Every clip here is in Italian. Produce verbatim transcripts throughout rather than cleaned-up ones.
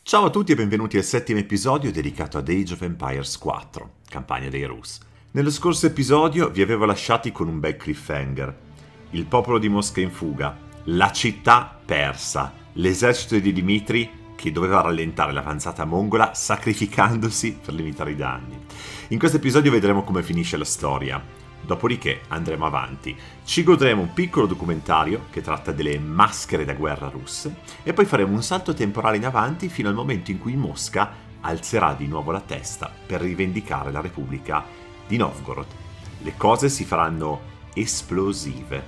Ciao a tutti e benvenuti al settimo episodio dedicato ad Age of Empires quattro, campagna dei Rus. Nello scorso episodio vi avevo lasciati con un bel cliffhanger. Il popolo di Mosca in fuga, la città persa, l'esercito di Dmitri che doveva rallentare l'avanzata mongola sacrificandosi per limitare i danni. In questo episodio vedremo come finisce la storia. Dopodiché andremo avanti, ci godremo un piccolo documentario che tratta delle maschere da guerra russe e poi faremo un salto temporale in avanti fino al momento in cui Mosca alzerà di nuovo la testa per rivendicare la Repubblica di Novgorod. Le cose si faranno esplosive.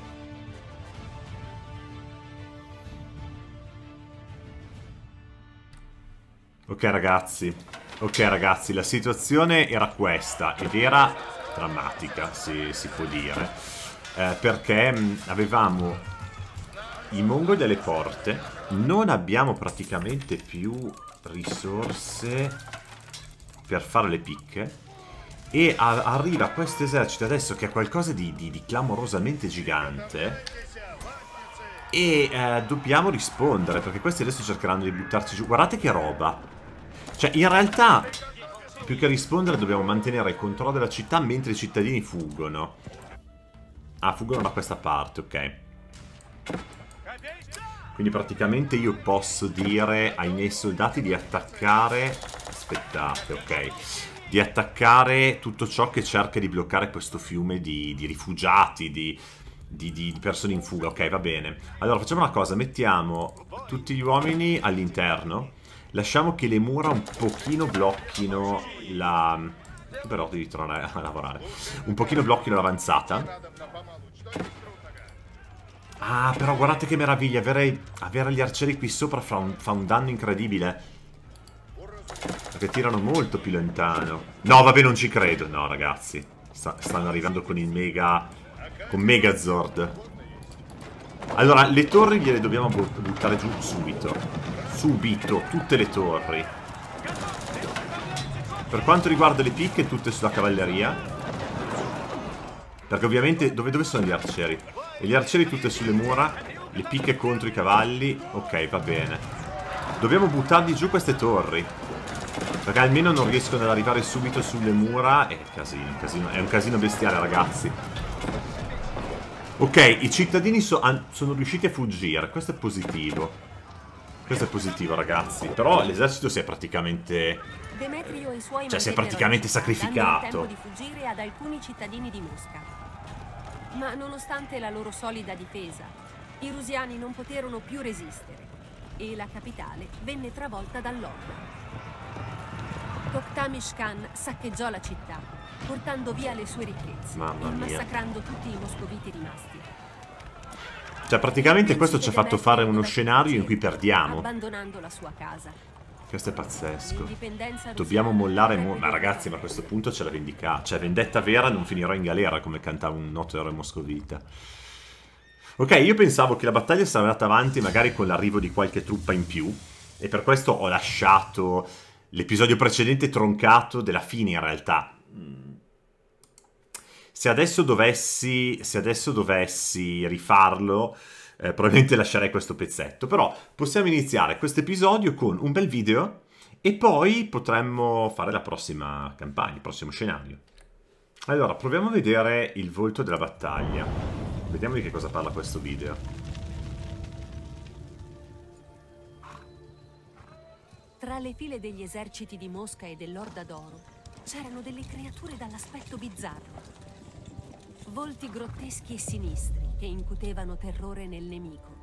Ok ragazzi, ok ragazzi, la situazione era questa ed era drammatica, si, si può dire, eh, perché mh, avevamo i mongoli alle porte, non abbiamo praticamente più risorse per fare le picche e a- arriva questo esercito adesso che è qualcosa di, di, di clamorosamente gigante e eh, dobbiamo rispondere perché questi adesso cercheranno di buttarci giù. Guardate che roba, cioè in realtà più che rispondere dobbiamo mantenere il controllo della città mentre i cittadini fuggono. Ah, fuggono da questa parte, ok. Quindi praticamente io posso dire ai miei soldati di attaccare... Aspettate, ok. Di attaccare tutto ciò che cerca di bloccare questo fiume di, di rifugiati, di, di, di persone in fuga. Ok, va bene. Allora facciamo una cosa, mettiamo tutti gli uomini all'interno. Lasciamo che le mura un pochino blocchino la... Però devi tornare a lavorare. Un pochino blocchino l'avanzata. Ah, però guardate che meraviglia. Avere, avere gli arcieri qui sopra fa un, fa un danno incredibile. Perché tirano molto più lontano. No, vabbè, non ci credo. No, ragazzi. Sta, stanno arrivando con il mega... Con Megazord. Allora, le torri gliele dobbiamo buttare giù subito. Subito, tutte le torri. Per quanto riguarda le picche, tutte sulla cavalleria. Perché ovviamente, dove, dove sono gli arcieri? E gli arcieri tutte sulle mura. Le picche contro i cavalli. Ok, va bene. Dobbiamo buttargli giù queste torri. Perché almeno non riescono ad arrivare subito sulle mura. È casino, un casino, è un casino bestiale, ragazzi. Ok, i cittadini so, sono riusciti a fuggire. Questo è positivo. Questo è positivo, ragazzi. Però l'esercito si è praticamente... Demetrio e i suoi Cioè, si è praticamente sacrificato. Danno il tempo di fuggire ad alcuni cittadini di Mosca. Ma nonostante la loro solida difesa, i rusiani non poterono più resistere e la capitale venne travolta dall'orda. Tokhtamis Khan saccheggiò la città, portando via le sue ricchezze Mamma e mia. massacrando tutti i moscoviti rimasti. Cioè, praticamente questo ci ha fatto fare uno scenario in cui perdiamo. Abbandonando la sua casa. Questo è pazzesco. Dobbiamo mollare... Mo ma ragazzi, ma a questo punto ce la vendica. Cioè, vendetta vera, non finirò in galera, come cantava un noto eroe moscovita. Ok, io pensavo che la battaglia sarebbe andata avanti magari con l'arrivo di qualche truppa in più. E per questo ho lasciato l'episodio precedente troncato della fine, in realtà. Se adesso dovessi, se adesso dovessi rifarlo, eh, probabilmente lascerei questo pezzetto. Però possiamo iniziare questo episodio con un bel video e poi potremmo fare la prossima campagna, il prossimo scenario. Allora, proviamo a vedere il volto della battaglia. Vediamo di che cosa parla questo video. Tra le file degli eserciti di Mosca e dell'Orda d'Oro c'erano delle creature dall'aspetto bizzarro. Volti grotteschi e sinistri che incutevano terrore nel nemico.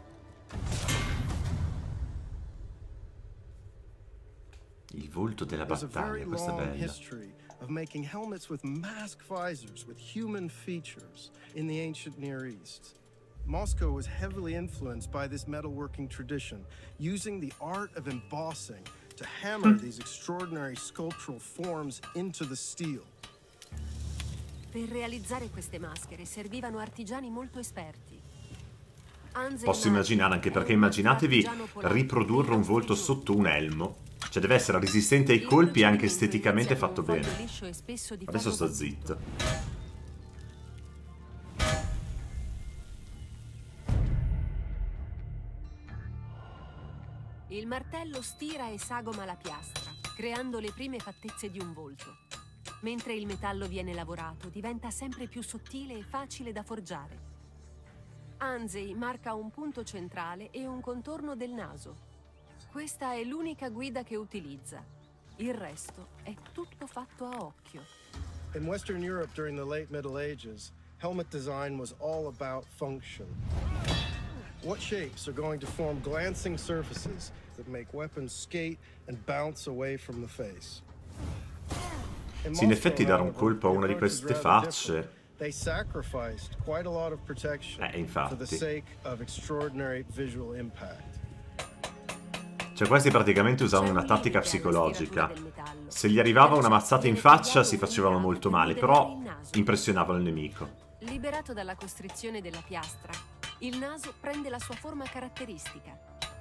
Il volto della battaglia, questa è bella. Of making helmets with mask visors with human features in the ancient Near East. Moscow was heavily influenced by this metalworking tradition, using the art of embossing to hammer these extraordinary sculptural forms into the steel. Per realizzare queste maschere servivano artigiani molto esperti. Posso immaginare, anche perché immaginatevi riprodurre un volto sotto un elmo. Cioè deve essere resistente ai colpi e anche esteticamente fatto bene. Adesso sto zitto. Il martello stira e sagoma la piastra, creando le prime fattezze di un volto. Mentre il metallo viene lavorato, diventa sempre più sottile e facile da forgiare. Anzei marca un punto centrale e un contorno del naso. Questa è l'unica guida che utilizza. Il resto è tutto fatto a occhio. In Western Europe during the late Middle Ages, helmet design was all about function. What shapes are going to form glancing surfaces that make weapons skate and bounce away from the face? Sì, in effetti dare un colpo a una di queste facce. They sacrificed quite a lot of protection Eh, infatti. for the sake of extraordinary visual impact. Cioè questi praticamente usavano una tattica psicologica. Se gli arrivava una mazzata in faccia si facevano molto male, però impressionavano il nemico. Liberato dalla costrizione della piastra, il naso prende la sua forma caratteristica.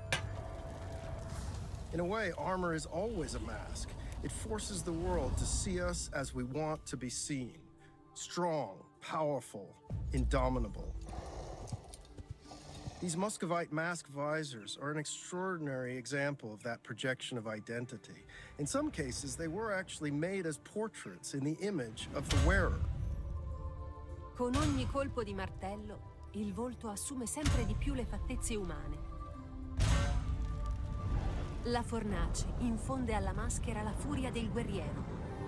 In a way, armor is always a mask. It forces the world to see us as we want to be seen. Strong, powerful, indomitable. These Muscovite mask visors are an extraordinary example of that projection of identity. In some cases, they were actually made as portraits in the image of the wearer. Con ogni colpo di martello, il volto assume sempre di più le fattezze umane. La fornace infonde alla maschera la furia del guerriero.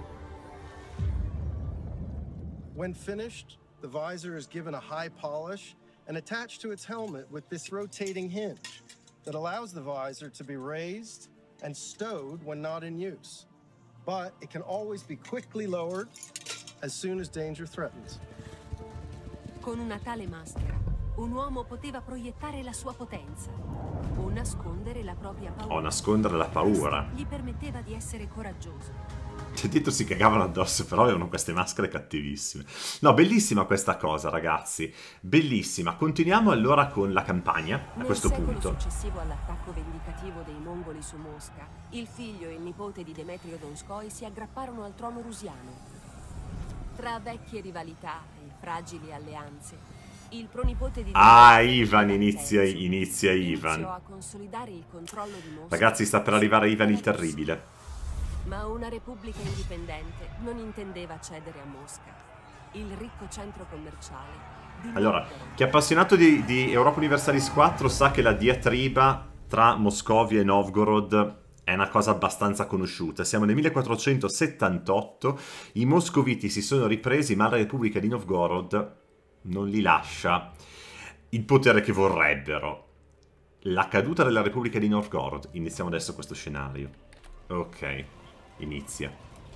When finished, the visor is given a high polish and attached to its helmet with this rotating hinge that allows the visor to be raised and stowed when not in use. But it can always be quickly lowered as soon as danger threatens. Con una tale maschera, un uomo poteva proiettare la sua potenza o nascondere la propria paura. O nascondere la paura. Gli permetteva di essere coraggioso. Cioè, dietro si cagavano addosso, però avevano queste maschere cattivissime. No, bellissima questa cosa, ragazzi. Bellissima. Continuiamo allora con la campagna, a questo punto. Nel secolo successivo all'attacco vendicativo dei mongoli su Mosca, il figlio e il nipote di Demetrio Donskoi si aggrapparono al trono rusiano. Tra vecchie rivalità e fragili alleanze, il pronipote di Ah, Ivan, inizia, inizia Ivan. iniziò a consolidare il controllo di Mosca. Ragazzi, sta per arrivare Ivan il Terribile. Ma una repubblica indipendente non intendeva cedere a Mosca, il ricco centro commerciale di Allora, Novgorod. chi è appassionato di, di Europa Universalis quattro sa che la diatriba tra Moscovia e Novgorod è una cosa abbastanza conosciuta. Siamo nel millequattrocentosettantotto, i moscoviti si sono ripresi, ma la Repubblica di Novgorod non li lascia il potere che vorrebbero. La caduta della Repubblica di Novgorod. Iniziamo adesso questo scenario. Ok, inizia.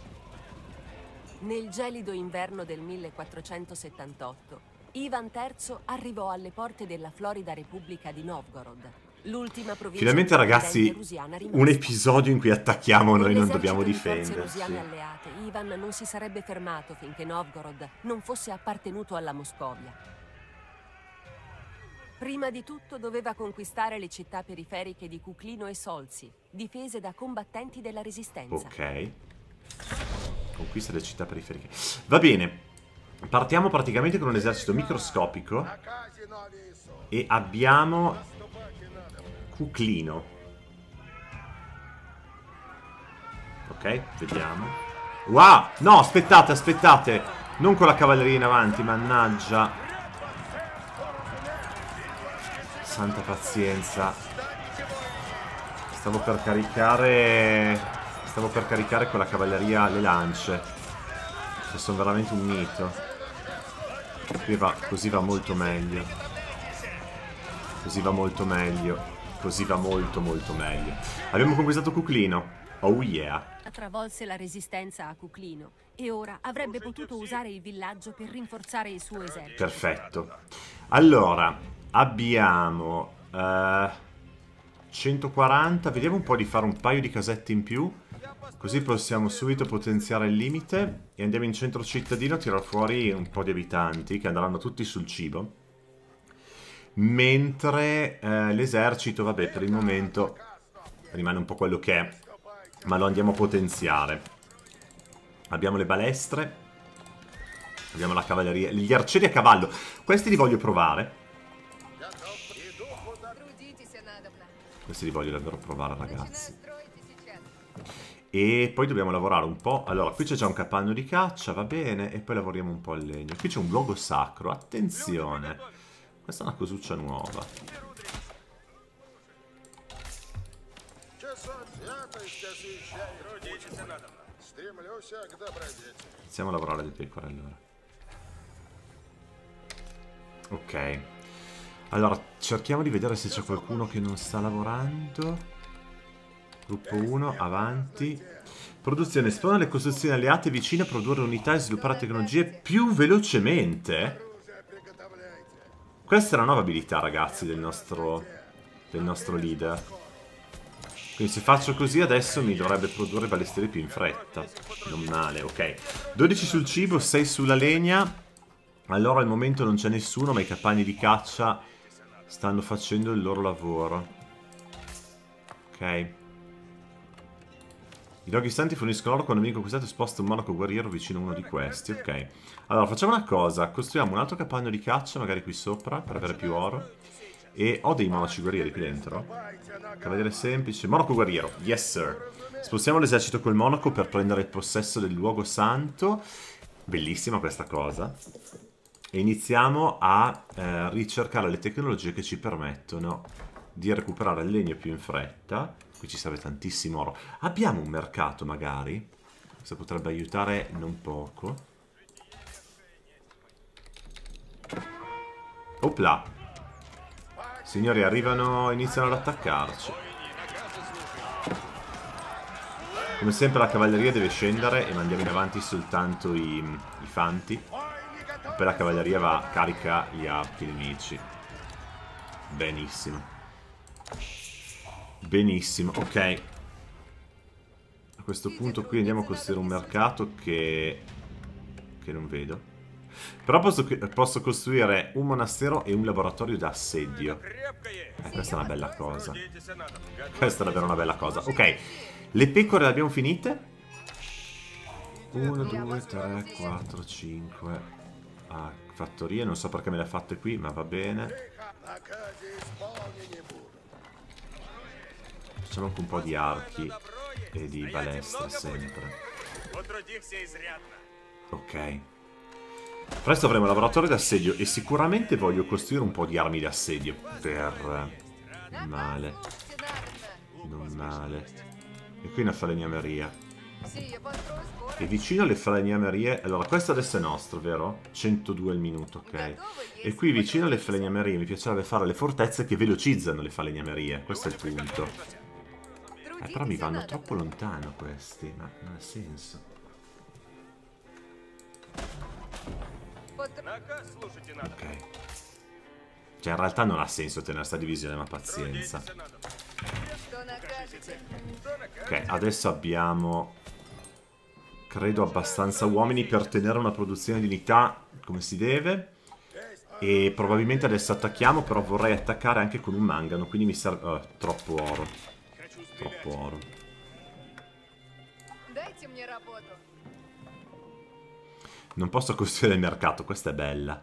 Nel gelido inverno del millequattrocentosettantotto, Ivan terzo arrivò alle porte della florida Repubblica di Novgorod, l'ultima provincia Finalmente, ragazzi, rusiana rimasta. un episodio in cui attacchiamo noi, non dobbiamo Con l'esercito di difenderci. forze rusiane alleate, Ivan non si sarebbe fermato finché Novgorod non fosse appartenuto alla Moscovia. Prima di tutto doveva conquistare le città periferiche di Kuklino e Solzi, difese da combattenti della resistenza. Ok. Conquista delle città periferiche. Va bene. Partiamo praticamente con un esercito microscopico. E abbiamo Kuklino. Ok, vediamo. Wow! No, aspettate, aspettate. Non con la cavalleria in avanti, mannaggia. Santa pazienza. Stavo per caricare... Stavo per caricare con la cavalleria le lance. Cioè, sono veramente un mito. Qui va, così va molto meglio. Così va molto meglio. Così va molto molto meglio. Abbiamo conquistato Kuklino. Oh yeah. Travolse la resistenza a Kuklino e ora avrebbe potuto usare il villaggio per rinforzare il suo esercito. Perfetto. Allora, abbiamo uh, centoquaranta. Vediamo un po' di fare un paio di casette in più. Così possiamo subito potenziare il limite. E andiamo in centro cittadino a tirar fuori un po' di abitanti che andranno tutti sul cibo. Mentre uh, l'esercito, vabbè, per il momento rimane un po' quello che è. Ma lo andiamo a potenziare. Abbiamo le balestre. Abbiamo la cavalleria. Gli arcieri a cavallo. Questi li voglio provare. Questi li voglio davvero provare, ragazzi. E poi dobbiamo lavorare un po'. Allora, qui c'è già un capanno di caccia, va bene. E poi lavoriamo un po' il legno. Qui c'è un luogo sacro, attenzione. Questa è una cosuccia nuova. Iniziamo a lavorare le pecore allora. Ok. Allora, cerchiamo di vedere se c'è qualcuno che non sta lavorando. Gruppo uno, avanti. Produzione, spawnano le costruzioni alleate vicine a produrre unità e sviluppare tecnologie più velocemente. Questa è la nuova abilità, ragazzi, del nostro, del nostro leader. Quindi se faccio così adesso mi dovrebbe produrre ballestieri più in fretta. Non male, ok. dodici sul cibo, sei sulla legna. Allora al momento non c'è nessuno, ma i capanni di caccia stanno facendo il loro lavoro. Ok. I luoghi santi forniscono oro quando viene conquistato e sposta un monaco guerriero vicino a uno di questi. Ok. Allora facciamo una cosa. Costruiamo un altro capanno di caccia, magari qui sopra, per avere più oro. E ho dei monaci guerrieri qui dentro. Cavaliere semplice. Monaco guerriero. Yes, sir. Spostiamo l'esercito col monaco per prendere il possesso del luogo santo. Bellissima questa cosa. E iniziamo a eh, ricercare le tecnologie che ci permettono di recuperare il legno più in fretta. Qui ci serve tantissimo oro. Abbiamo un mercato magari? Questo potrebbe aiutare non poco. Opla! Signori, arrivano, iniziano ad attaccarci. Come sempre la cavalleria deve scendere e mandiamo in avanti soltanto i, i fanti. Poi la cavalleria va, carica gli archi nemici. Benissimo. Benissimo, ok. A questo punto qui andiamo a costruire un mercato che... che non vedo. Però posso, posso costruire un monastero e un laboratorio da assedio. Eh, questa è una bella cosa. Questa è davvero una bella cosa. Ok, le pecore le abbiamo finite. uno, due, tre, quattro, cinque. Ah, fattorie, non so perché me le ha fatte qui, ma va bene. Facciamo anche un po' di archi e di balestre sempre. Ok. Presto avremo un laboratorio d'assedio e sicuramente voglio costruire un po' di armi d'assedio per... Non male. Non male. E qui una falegnameria. E vicino alle falegnamerie... Allora, questo adesso è nostro, vero? centodue al minuto, ok. E qui vicino alle falegnamerie mi piacerebbe fare le fortezze che velocizzano le falegnamerie. Questo è il punto. Eh, però mi vanno troppo lontano questi, ma non ha senso. Ok. Cioè in realtà non ha senso tenere sta divisione, ma pazienza. Ok, adesso abbiamo, credo, abbastanza uomini per tenere una produzione di unità come si deve. E probabilmente adesso attacchiamo, però vorrei attaccare anche con un mangano, quindi mi serve... Oh, troppo oro. Troppo oro. Non posso costruire il mercato, questa è bella.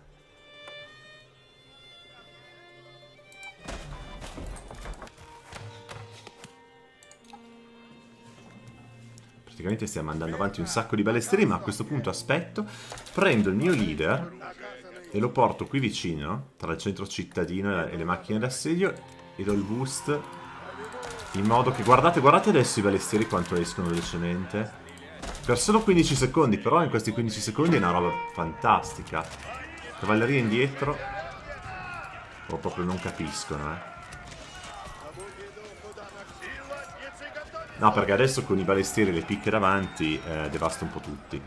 Praticamente stiamo andando avanti un sacco di balestri, ma a questo punto aspetto, prendo il mio leader e lo porto qui vicino, tra il centro cittadino e le macchine d'assedio, e do il boost in modo che, guardate, guardate adesso i balestieri quanto escono velocemente. Per solo quindici secondi, però in questi quindici secondi è una roba fantastica. Cavalleria indietro. O proprio non capiscono, eh. No, perché adesso con i balestieri e le picche davanti eh, devasta un po' tutti.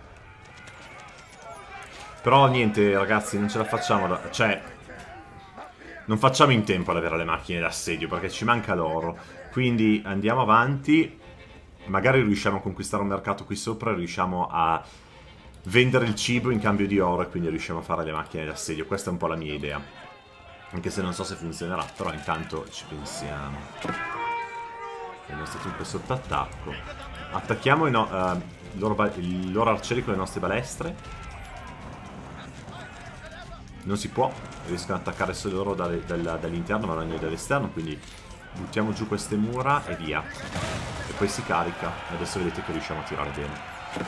Però niente, ragazzi, non ce la facciamo da... Cioè, non facciamo in tempo ad avere le macchine d'assedio, perché ci manca l'oro. Quindi andiamo avanti. Magari riusciamo a conquistare un mercato qui sopra e riusciamo a vendere il cibo in cambio di oro e quindi riusciamo a fare le macchine d'assedio. Questa è un po' la mia idea. Anche se non so se funzionerà, però intanto ci pensiamo. Il nostro truppe sotto attacco. Attacchiamo i, no uh, i, loro i loro arcieri con le nostre balestre. Non si può. Riescono ad attaccare solo loro dall'interno ma non noi dall'esterno, quindi Buttiamo giù queste mura e via. E poi si carica. E adesso vedete che riusciamo a tirare bene.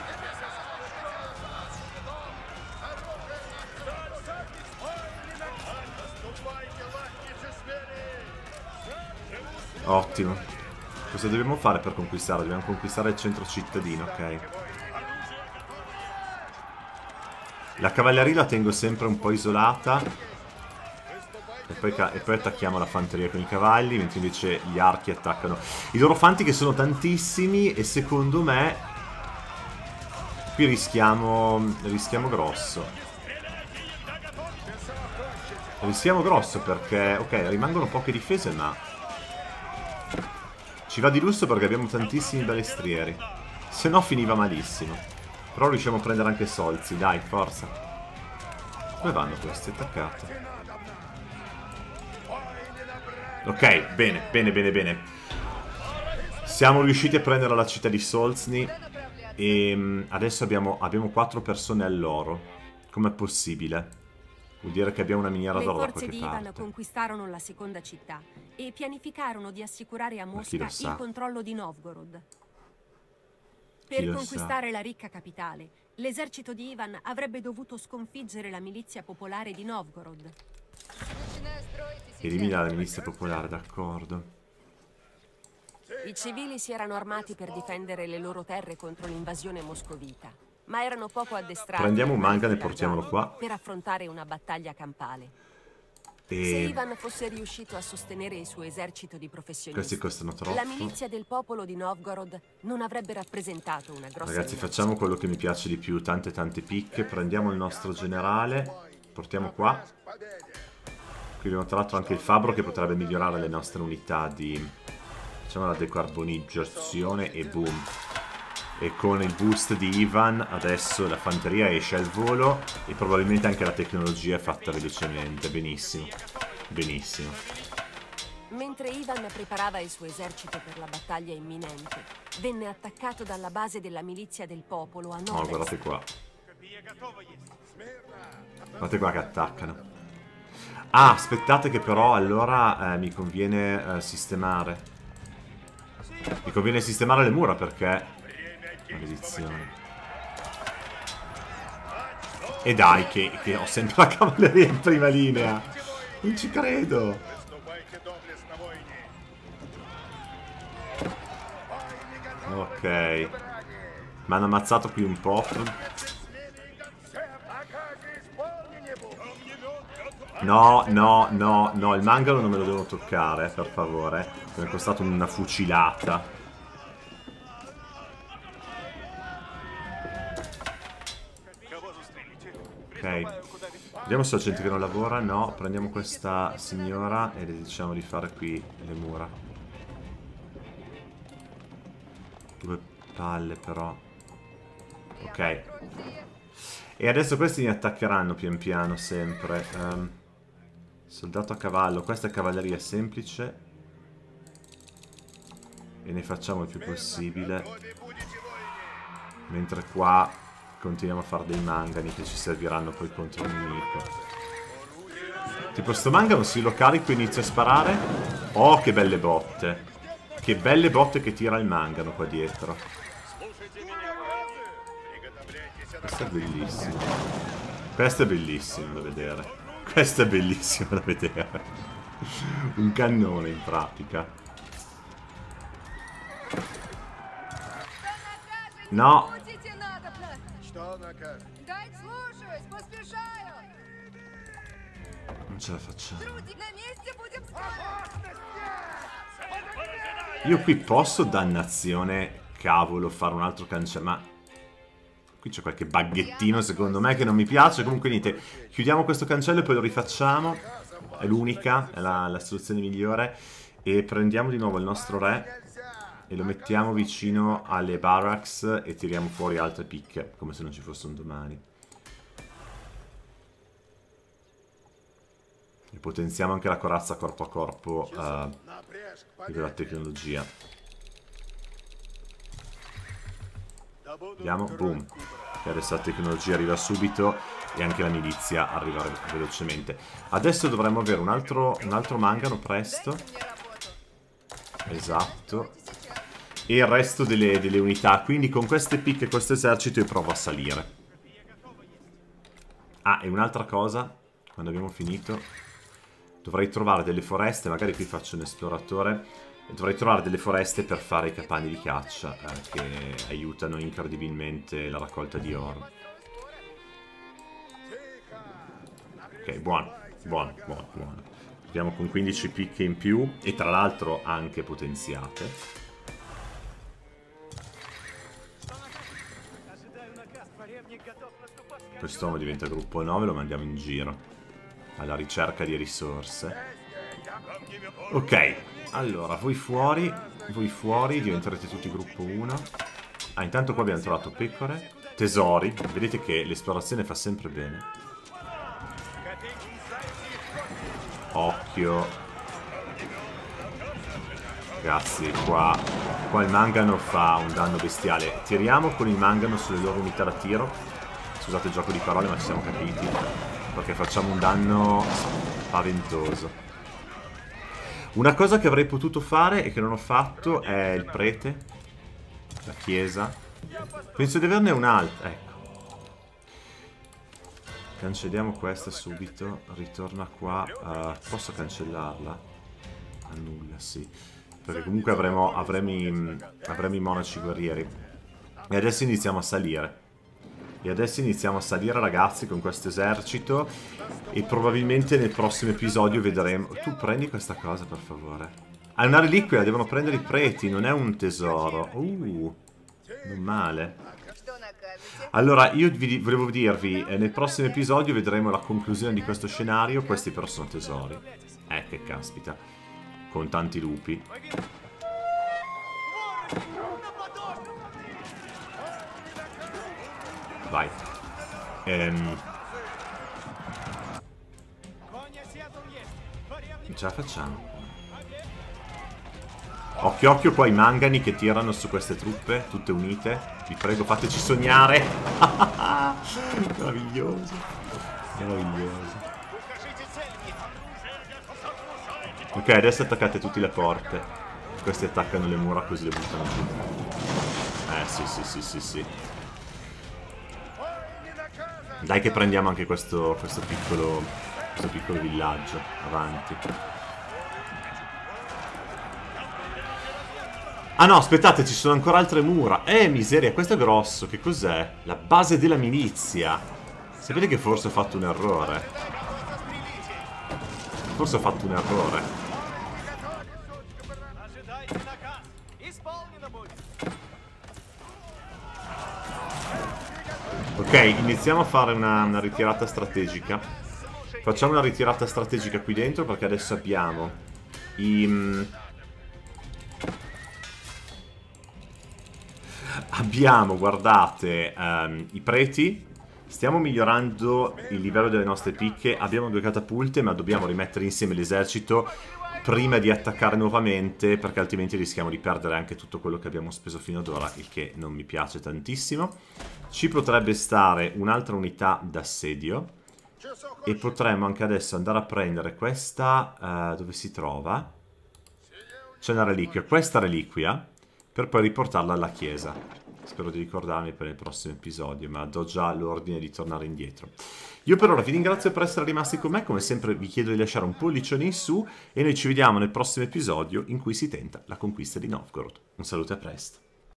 Ottimo. Cosa dobbiamo fare per conquistare? Dobbiamo conquistare il centro cittadino, ok. La cavalleria la tengo sempre un po' isolata. E poi, e poi attacchiamo la fanteria con i cavalli, mentre invece gli archi attaccano i loro fanti, che sono tantissimi, e secondo me qui rischiamo, rischiamo grosso. Rischiamo grosso perché, ok, rimangono poche difese, ma ci va di lusso perché abbiamo tantissimi balestrieri. Se no finiva malissimo. Però riusciamo a prendere anche Solzi, dai, forza. Come vanno questi attaccati? Ok, bene, bene, bene, bene. Siamo riusciti a prendere la città di Solzny. E um, adesso abbiamo, abbiamo quattro persone all'oro. Com'è possibile? Vuol dire che abbiamo una miniera d'oro da qualche parte. Le forze di Ivan conquistarono la seconda città e pianificarono di assicurare a Mosca il controllo di Novgorod. Per conquistare la ricca capitale, l'esercito di Ivan avrebbe dovuto sconfiggere la milizia popolare di Novgorod. Elimina la milizia popolare, d'accordo. I civili si erano armati per difendere le loro terre contro l'invasione moscovita, ma erano poco addestrati. Prendiamo un mangano e portiamolo qua per affrontare una battaglia campale. e... Se Ivan fosse riuscito a sostenere il suo esercito di professionisti, questi costano troppo. La milizia del popolo di Novgorod non avrebbe rappresentato una grossa Ragazzi, minaccia. facciamo quello che mi piace di più, tante tante picche. Prendiamo il nostro generale, portiamo qua. Qui abbiamo tra l'altro anche il fabbro che potrebbe migliorare le nostre unità di, facciamo la decarbonizzazione e boom. E con il boost di Ivan adesso la fanteria esce al volo e probabilmente anche la tecnologia è fatta velocemente. Benissimo, benissimo. Mentre Ivan preparava il suo esercito per la battaglia imminente, venne attaccato dalla base della milizia del popolo a nord. Oh, guardate qua. Guardate qua che attaccano. Ah, aspettate che però allora eh, mi conviene eh, sistemare. Mi conviene sistemare le mura perché... maledizione. E dai che, che ho sempre la cavalleria in prima linea. Non ci credo. Ok. Mi hanno ammazzato qui un po'. No, no, no, no. Il mangalo non me lo devo toccare, per favore. Mi è costato una fucilata. Ok, vediamo se ho gente che non lavora. No, prendiamo questa signora e le diciamo di fare qui le mura. Due palle però. Ok. E adesso questi mi attaccheranno pian piano sempre. um, Soldato a cavallo. Questa è cavalleria semplice e ne facciamo il più possibile. Mentre qua continuiamo a fare dei mangani che ci serviranno poi contro il nemico. Tipo sto mangano si lo carico e inizio a sparare. Oh, che belle botte. Che belle botte che tira il mangano qua dietro. Questo è bellissimo. Questo è bellissimo da vedere. Questo è bellissimo da vedere. Un cannone in pratica. No. Non ce la facciamo. Io qui posso, dannazione, cavolo, fare un altro cancello, ma qui c'è qualche baghettino secondo me che non mi piace. Comunque niente, chiudiamo questo cancello e poi lo rifacciamo. È l'unica, è la, la soluzione migliore. E prendiamo di nuovo il nostro re e lo mettiamo vicino alle barracks e tiriamo fuori altre picche, come se non ci fosse un domani. E potenziamo anche la corazza corpo a corpo uh, della tecnologia. Vediamo, boom. E adesso la tecnologia arriva subito e anche la milizia arriva velocemente. Adesso dovremmo avere un altro, un altro mangano presto. esatto. E il resto delle, delle unità. Quindi con queste picche e questo esercito io provo a salire. Ah, e un'altra cosa, quando abbiamo finito, dovrei trovare delle foreste, magari qui faccio un esploratore, dovrei trovare delle foreste per fare i capanni di caccia, eh, che aiutano incredibilmente la raccolta di oro. Ok, buono, buono, buono, buono. Abbiamo con quindici picche in più e tra l'altro anche potenziate. Quest'uomo diventa gruppo nove, lo mandiamo in giro alla ricerca di risorse. Ok, allora voi fuori, voi fuori diventerete tutti gruppo uno. Ah, intanto qua abbiamo trovato pecore, tesori. Vedete che l'esplorazione fa sempre bene. Occhio. Ragazzi, qua, qua il mangano fa un danno bestiale. Tiriamo con il mangano sulle loro unità da tiro. Scusate il gioco di parole, ma ci siamo capiti. Perché facciamo un danno spaventoso. Una cosa che avrei potuto fare e che non ho fatto è il prete. La chiesa. Penso di averne un'altra. Ecco. Cancelliamo questa subito. Ritorna qua. Uh, posso cancellarla? Annulla, sì. Perché comunque avremo, avremo, i, avremo i monaci guerrieri. E adesso iniziamo a salire. E adesso iniziamo a salire, ragazzi, con questo esercito. E probabilmente nel prossimo episodio vedremo... Tu prendi questa cosa, per favore. Ah, è una reliquia, devono prendere i preti, non è un tesoro. Uh, non male. Allora, io vi, volevo dirvi, eh, nel prossimo episodio vedremo la conclusione di questo scenario. Questi però sono tesori. Eh, che caspita. Con tanti lupi. Vai. Ehm. Ce la facciamo. Occhio occhio qua i mangani che tirano su queste truppe, tutte unite. Vi prego, fateci sognare. Meraviglioso. Meraviglioso. Ok, adesso attaccate tutte le porte. Questi attaccano le mura così le buttano giù. Eh sì sì sì sì sì. Dai che prendiamo anche questo, questo, piccolo, questo piccolo villaggio. Avanti. Ah no, aspettate, ci sono ancora altre mura. Eh, miseria, questo è grosso. Che cos'è? La base della milizia. Sapete che forse ho fatto un errore? Forse ho fatto un errore. Ok, iniziamo a fare una, una ritirata strategica. Facciamo una ritirata strategica qui dentro perché adesso abbiamo i... Mm, abbiamo, guardate, um, i preti. Stiamo migliorando il livello delle nostre picche. Abbiamo due catapulte, ma dobbiamo rimettere insieme l'esercito prima di attaccare nuovamente, perché altrimenti rischiamo di perdere anche tutto quello che abbiamo speso fino ad ora, il che non mi piace tantissimo. Ci potrebbe stare un'altra unità d'assedio e potremmo anche adesso andare a prendere questa, uh, dove si trova? C'è una reliquia, questa reliquia, per poi riportarla alla chiesa. Spero di ricordarmi per il prossimo episodio, ma do già l'ordine di tornare indietro. Io per ora vi ringrazio per essere rimasti con me, come sempre vi chiedo di lasciare un pollicione in su e noi ci vediamo nel prossimo episodio in cui si tenta la conquista di Novgorod. Un saluto e a presto.